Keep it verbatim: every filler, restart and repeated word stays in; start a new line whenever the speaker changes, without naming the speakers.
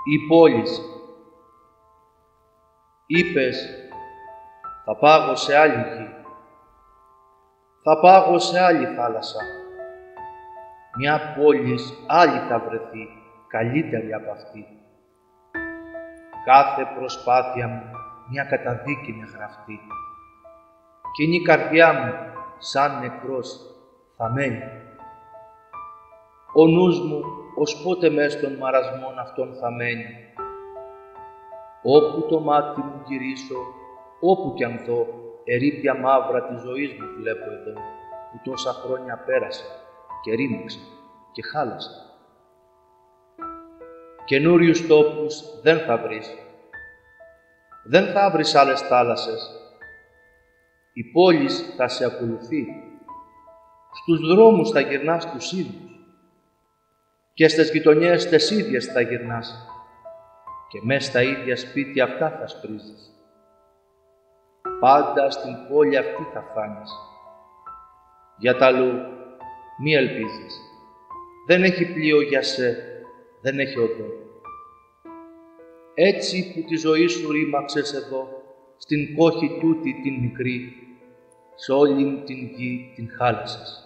η πόλης. Είπες, θα πάγω σε άλλη γη, θα πάγω σε άλλη θάλασσα. Μια πόλης άλλη θα βρεθεί, καλύτερη από αυτή. Κάθε προσπάθεια μου μια καταδίκη είναι γραφτή. Κι είναι η καρδιά μου σαν νεκρός θα μένει. Ο νους μου ως πότε μες των μαρασμών αυτών θα μένει. Όπου το μάτι μου γυρίσω, όπου κι αν δω, ερείπια μαύρα της ζωής μου βλέπω εδώ, που τόσα χρόνια πέρασε και ρήμαξε και χάλασε. Καινούριους τόπους δεν θα βρεις, δεν θα βρεις άλλες θάλασσες. Η πόλη θα σε ακολουθεί, στους δρόμους θα γυρνάς τους ίδιους και στις γειτονιές τις ίδιες θα γυρνάς και μες στα ίδια σπίτια αυτά θα σπρίζεις. Πάντα στην πόλη αυτή θα φάνεις. Για τα αλλού μη ελπίζεις. Δεν έχει πλοίο για σε, δεν έχει οδό. Έτσι που τη ζωή σου ρήμαξες εδώ, στην κόχη τούτη την μικρή, σε όλην την γη την χάλασες.